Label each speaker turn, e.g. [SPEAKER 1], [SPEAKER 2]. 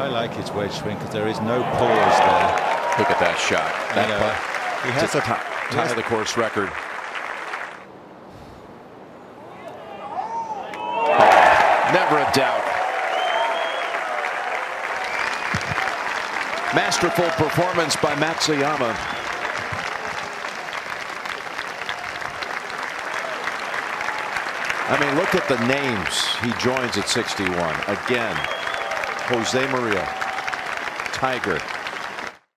[SPEAKER 1] I like his wedge swing because there is no pause there.
[SPEAKER 2] Look at that shot. That putt
[SPEAKER 1] he has
[SPEAKER 2] to tie the course record. Never a doubt. Masterful performance by Matsuyama. I mean, look at the names he joins at 61. Again, Jose Maria, Tiger,